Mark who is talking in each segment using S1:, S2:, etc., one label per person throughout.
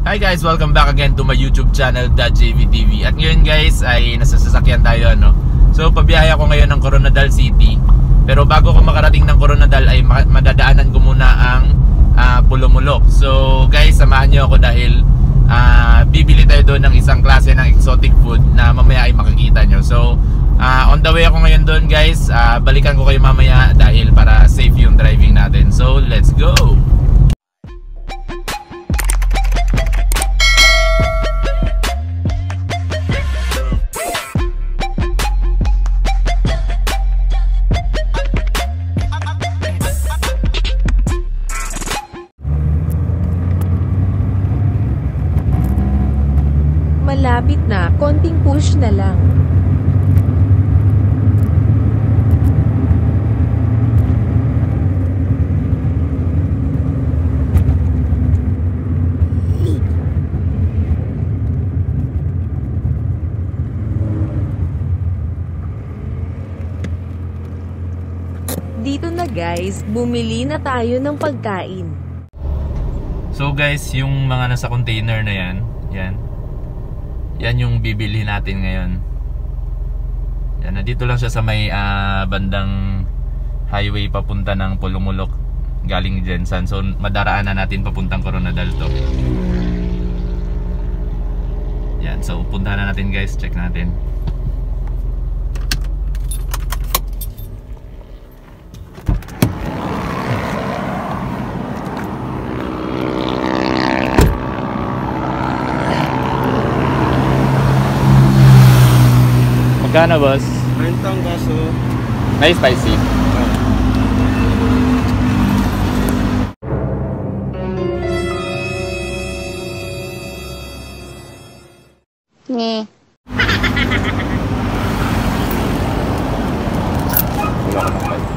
S1: Hi guys, welcome back again to my YouTube channel, JVTV. At ngayon guys ay nasa sasakyan tayo So pabiyahe ako ngayon ng Coronadal City. Pero bago ko makarating ng Coronadal ay madadaanan ko muna ang Pulumulok. So guys, samahan niyo ako dahil bibili tayo doon ng isang klase ng exotic food na mamaya ay makikita nyo. So on the way ako ngayon doon guys. Balikan ko kayo mamaya dahil para safe yung driving natin. So let's go!
S2: Malapit na, konting push na lang. Dito na guys, bumili na tayo ng pagkain.
S1: So guys, yung mga nasa container na yan yung bibili natin ngayon. Yan, nandito lang siya sa may bandang highway papunta ng Pulumulok galing Jensan. So madaraanan natin papuntang Coronadal to. Yan, so puntahan na natin guys, check natin. Magkano boss?
S3: 30 ang baso.
S1: May spicy?
S4: Nih.
S1: Wala ka ng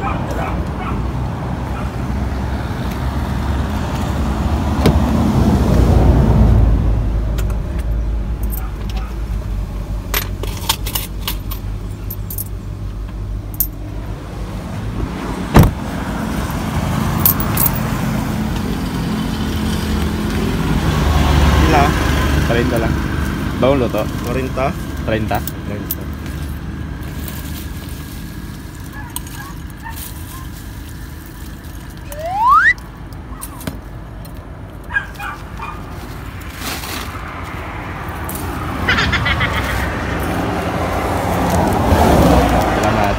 S3: Ila?
S1: 30 lang. Bawang luto?
S3: 40?
S1: 30?
S3: 30.
S1: Salamat.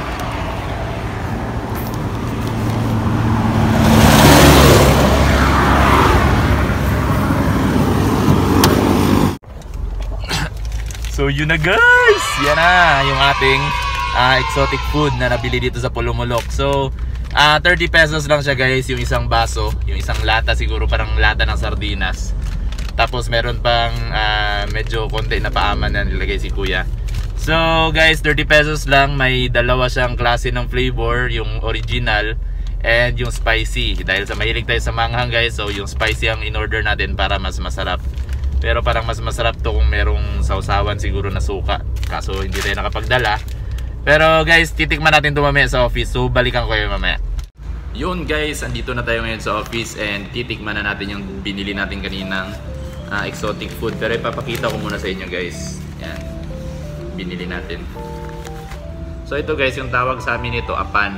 S1: So yun na guys, yan na yung ating exotic food na nabili dito sa Pulumulok. So 30 pesos lang siya guys, yung isang baso, yung isang lata, siguro parang lata ng sardinas. Tapos meron pang medyo konti na paaman na nilagay si kuya. So guys, 30 pesos lang, may dalawa siyang klase ng flavor, yung original and yung spicy. Dahil sa mahilig tayo sa manghang guys, so yung spicy ang in-order natin para mas masarap. Pero parang mas masarap to kung merong sausawan siguro na suka. Kaso hindi tayo nakapagdala. Pero guys, titikman natin ito mamaya sa office. So balikan ko kayo mamaya. Yun guys, andito na tayo ngayon sa office and titikman na natin yung binili natin kaninang exotic food. Pero ipapakita ko muna sa inyo guys. Yan, binili natin. So ito guys, yung tawag sa amin ito, apan.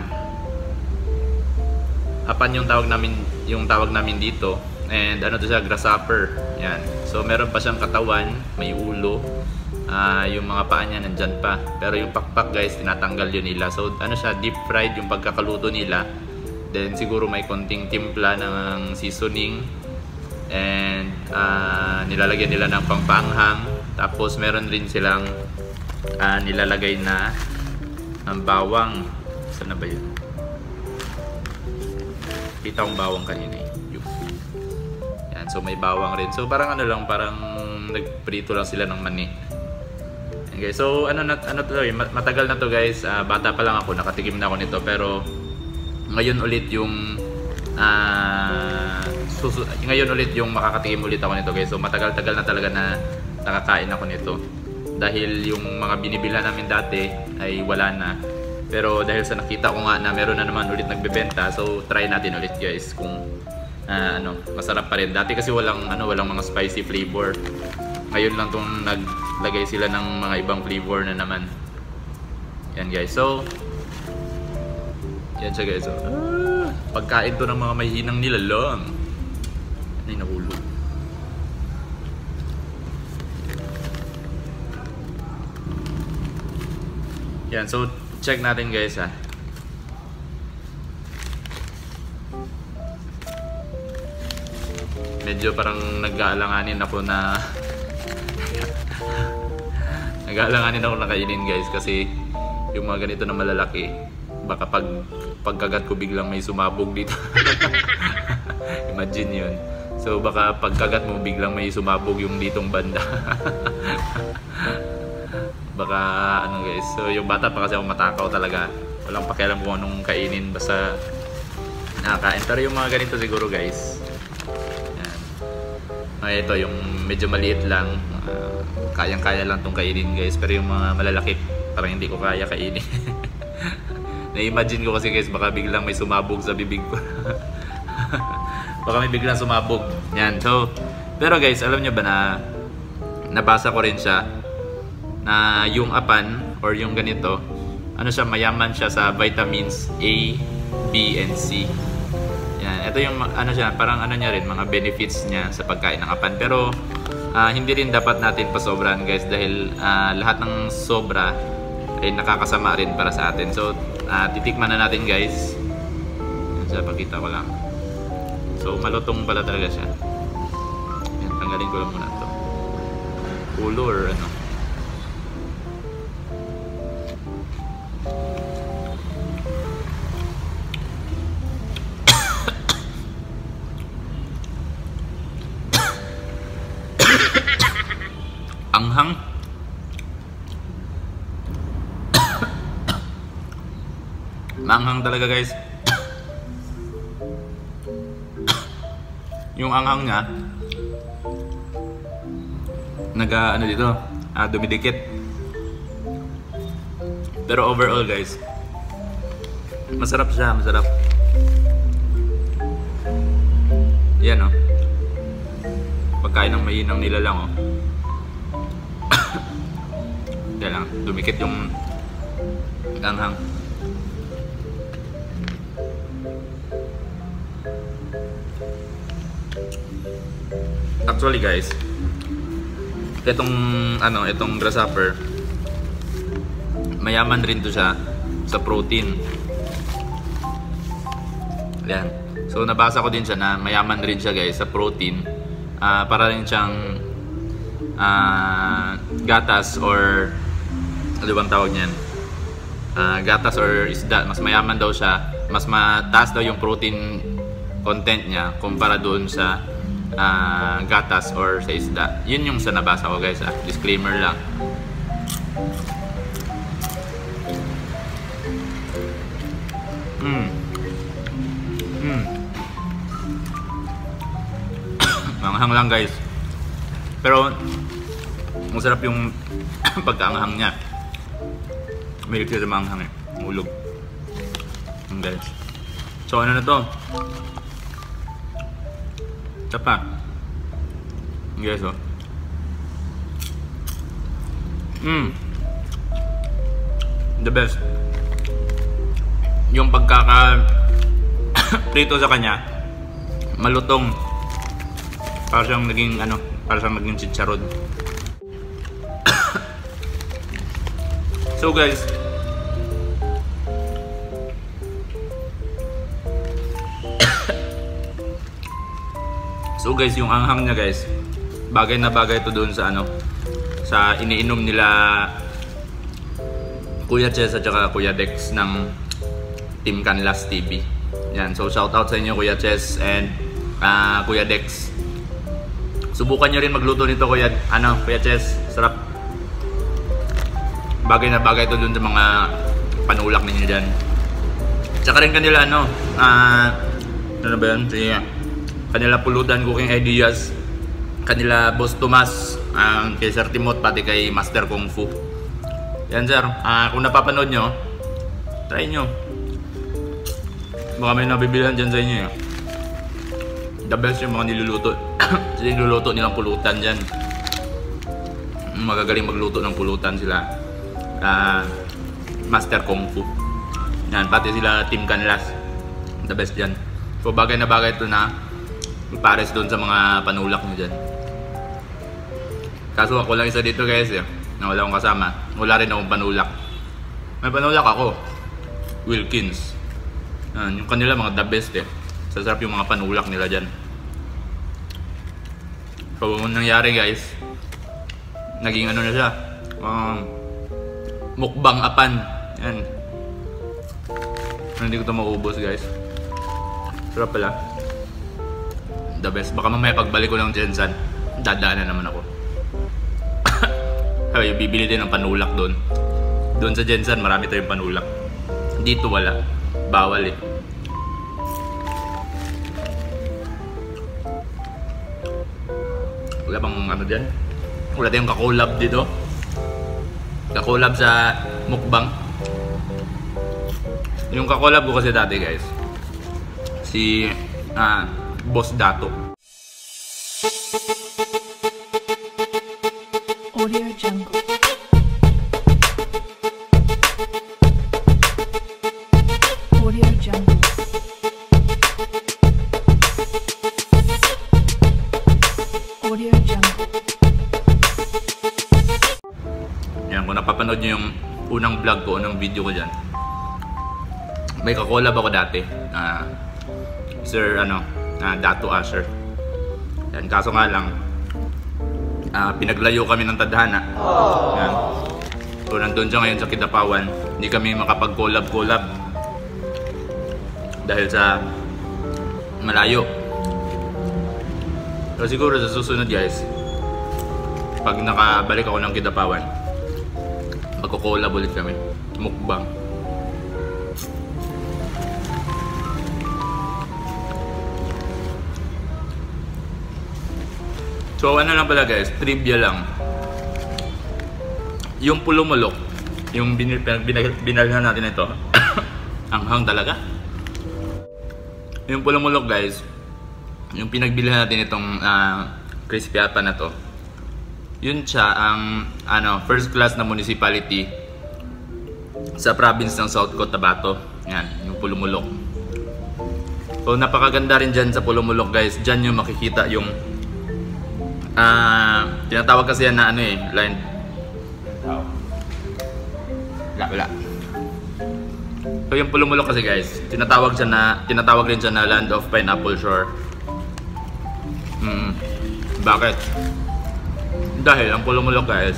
S1: Apan yung tawag namin dito. And ano to siya, grasshopper. Yan. So meron pa siyang katawan, may ulo. Yung mga paa niya nandyan pa. Pero yung pakpak guys, tinatanggal yun nila. So ano siya, deep fried yung pagkakaluto nila. Then siguro may konting timpla ng seasoning. And nilalagyan nila ng pangpaanghang. Tapos meron rin silang nilalagay na bawang. Saan na ba yun? Kita ang bawang kanina eh. So may bawang rin. So parang ano lang, parang nagprito lang sila ng mani. Okay, so ano to, matagal na to guys. Bata pa lang ako, nakatikim na ako nito. Pero ngayon ulit yung makakatikim ulit ako nito guys. So matagal-tagal na talaga na nakakain ako nito. dahil yung mga binibilhan namin dati ay wala na. Pero dahil sa nakita ko nga na meron na naman ulit nagbebenta, so try natin ulit guys kung masarap pa rin. Dati kasi walang mga spicy flavor. Ngayon lang tong naglagay sila ng mga ibang flavor na naman. Yan guys. So, yan siya guys. So, pagkain to ng mga mahihinang nilalang. Ay, nahulog. Yan, so check natin guys ha. Medyo parang nag-aalanganin ako na nag-aalanganin ako na kainin guys kasi yung mga ganito na malalaki baka pagkagat ko biglang may sumabog dito. Imagine yun. So baka pagkagat mo biglang may sumabog yung ditong banda. Baka ano guys. So yung bata pa kasi ako matakaw talaga. Walang pakialam kung anong kainin basta nakakain. Pero yung mga ganito siguro guys. Yan. Ito yung medyo maliit lang. Kayang-kaya lang tong kainin guys. Pero yung mga malalaki parang hindi ko kaya kainin. Na-imagine ko kasi guys baka biglang may sumabog sa bibig ko. Baka may biglang sumabog. Yan. So pero guys alam nyo ba na nabasa ko rin siya na yung apan or yung ganito mayaman siya sa vitamins A, B, and C. Yan, ito yung siya, parang niya rin, mga benefits niya sa pagkain ng apan. Pero hindi rin dapat natin pasobran guys dahil lahat ng sobra ay nakakasama rin para sa atin. So titikman na natin guys. Yan siya, pakita ko lang. So malutong pala talaga siya. Yan, tanggalin ko lang muna ito. Ulo or ano. Anghang. Manghang talaga guys. Yung anghang niya dito dumidikit. Pero overall guys masarap siya, masarap. Yan pagkain ng mahinang nilalang yan lang, dumikit yung anghang. Actually guys, itong grasshopper mayaman rin to siya sa protein. Yan. So nabasa ko din siya na mayaman rin siya guys sa protein. Para rin siyang gatas or ano bang tawag niyan? Gatas or isda. Mas mayaman daw siya. Mas mataas daw yung protein content niya kumpara doon sa gatas or sa isda. Yun yung sa nabasa ko guys. Disclaimer lang. Manghang lang guys. Pero masarap yung pagkaanghang niya. May ikli sa manghang ulog. Guys. So ano na to? Ito pa. Guys the best. Yung prito sa kanya malutong. Para siyang naging chicharon. So guys, yung anghang niya guys, bagay na bagay ito doon sa iniinom nila Kuya Chess at saka Kuya Dex ng Team Canlas TV. Yan, so shout out sa inyo Kuya Chess and Kuya Dex. Subukan nyo rin magluto nito Kuya Chess, sarap. Bagay na bagay ito dun sa mga panulak ninyo dyan. Tsaka rin kanila ano ba yan? Kanila Pulutan Cooking Ideas, kanila Boss Tomas, kay Sir Timot, pati kay Master Kung Fu. Yan sir, kung napapanood nyo, try nyo. Baka may nabibilihan dyan sa inyo The best yung mga niluluto. Niluluto nilang pulutan dyan. Magagaling magluto ng pulutan sila. Master Kung Fu. Yan, pati sila Team Canlas. The best dyan. So bagay na bagay ito na pares doon sa mga panulak nyo dyan. Kaso ako lang isa dito guys na wala akong kasama. Wala rin akong panulak. May panulak ako. Wilkins. Yung kanila mga the best Sasarap yung mga panulak nila dyan. So nangyari guys, naging ano na siya, mukbang apan. Yan. Hindi ko ito maubos guys. Sarap pala. The best. Baka mamaya pagbalik ko ng Jensan, dadaanan naman ako. Ay, bibili din ng panulak doon. Doon sa Jensan marami tayong panulak. Dito wala. Bawal Wala bang ano dyan? Wala tayong kakolab dito. Kakolab sa mukbang. Yung kakolab ko kasi dati guys, si Boss Dato.
S5: Audio Jungle. Audio Jungle. Audio Jungle.
S1: Yan, kung napapanood nyo yung unang vlog ko, unang video ko dyan, may kakolab ako dati. Sir Dato Asher. Yan, kaso nga lang pinaglayo kami ng tadhana. Yan. So nandun siya ngayon sa Kidapawan. Hindi kami makapag-collab dahil sa malayo. So siguro sa susunod guys, pag nakabalik ako ng Kidapawan, magko-collab ulit kami. Mukbang. So ano lang pala guys, trivia lang. Yung pulumulok, yung binalhan natin ito, anghang talaga. Yung pulumulok guys, yung pinagbilihan natin itong crispy apa na to, yun siya ang first class na municipality sa province ng South Cotabato. Yan, yung Pulumulok. So napakaganda rin dyan sa Pulumulok guys. Dyan yung makikita yung tinatawag kasi yan na line. Wala. So yung Pulumulok kasi guys, tinatawag rin siya na Land of Pineapple Shore. Bakit? Dahil ang Pulumulok guys,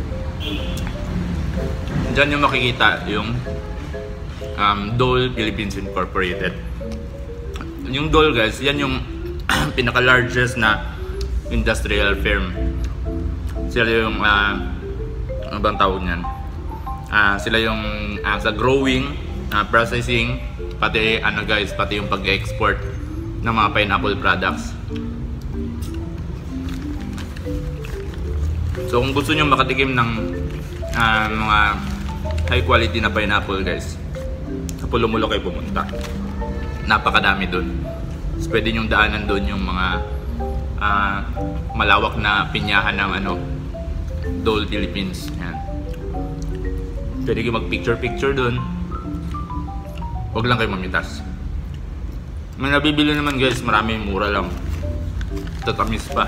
S1: dyan yung makikita yung Dole Philippines Incorporated. Yung Dole guys, yan yung pinaka-largest na industrial firm. Sila yung ano bang tawag niyan? Sila yung sa growing, processing, pati pati yung pag-export ng mga pineapple products. So kung gusto nyo makatikim ng mga high quality na pineapple guys, sa Pulumulok kayo pumunta. Napakadami dun. So, pwede nyong daanan dun yung mga malawak na pinyahan ng Dole Philippines. Yan. Pwede kayo mag picture dun. Huwag lang kayo mamitas. May nabibili naman guys, marami, mura lang. Tatamis pa.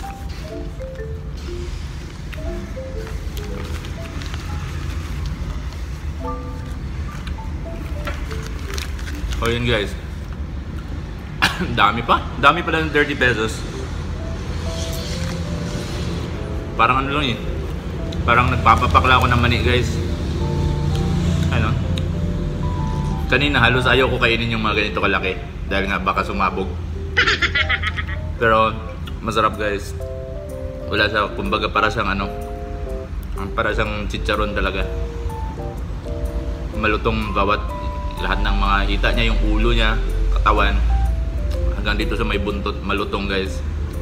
S1: O yun guys, dami pa ng 30 pesos. Parang lang parang nagpapapakla ako ng mani guys. Kanina halos ayaw ko kainin yung mga ganito kalaki dahil nga baka sumabog. Pero masarap guys. Wala sa, kumbaga para siyang para siyang chicharon talaga. Malutong bawat lahat ng mga hita niya, yung ulo niya, katawan, hanggang dito sa may buntot, malutong guys.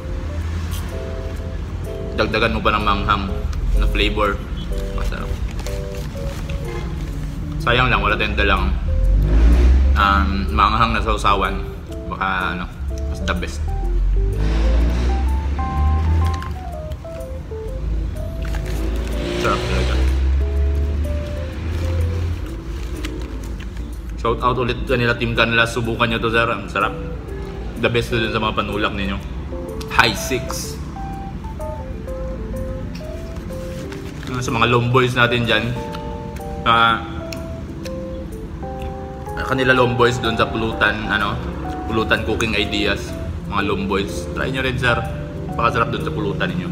S1: Dagdagan mo pa ng manghang na flavor, masarap. Sayang lang wala tayong dalang manghang na sausawan. Baka mas the best. Shout out ulit kanila Team Canlas. Subukan nyo to sir. Ang sarap. The best to din sa mga panulak ninyo. High 6. Sa mga lomboys natin dyan. Kanila lomboys doon sa Pulutan. Pulutan Cooking Ideas. Mga lomboys. Try nyo rin sir. Pakasarap doon sa pulutan ninyo.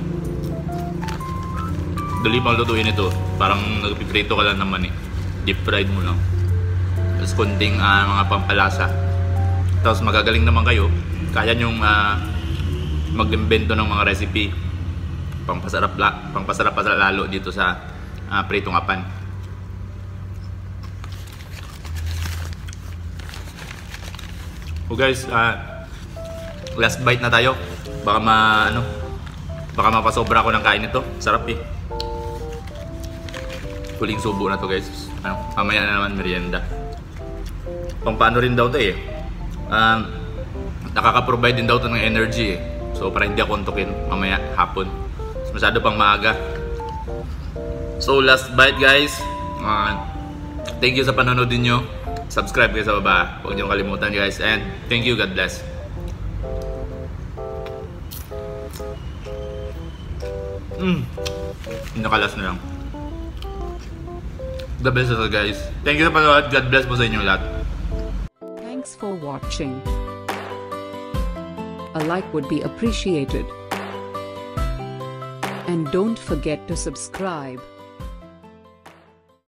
S1: Dali pang lutuin ito. Parang nagpiprito ka lang naman eh. Deep fried mo lang. Tapos konting mga pampalasa. Tapos magagaling naman kayo. Kaya nyong mag-invento ng mga recipe. Pangpasarap lalo dito sa pritong apan. So guys, last bite na tayo. Baka mapasobra ako ng kain nito. Sarap eh. Huling subo na to guys. Mamaya na naman merienda. Paano rin daw to eh. Nakaka-provide din daw to ng energy eh. So para hindi ako untukin mamaya hapon. Masyado pang maaga. So last bite guys. Thank you sa panonood niyo. Subscribe kayo sa baba. Huwag niyo kalimutan guys. And thank you. God bless. Nakalas na lang. The best ito guys. Thank you sa panonood. God bless po sa inyong lahat.
S6: Thanks for watching. A like would be appreciated. And don't forget to subscribe.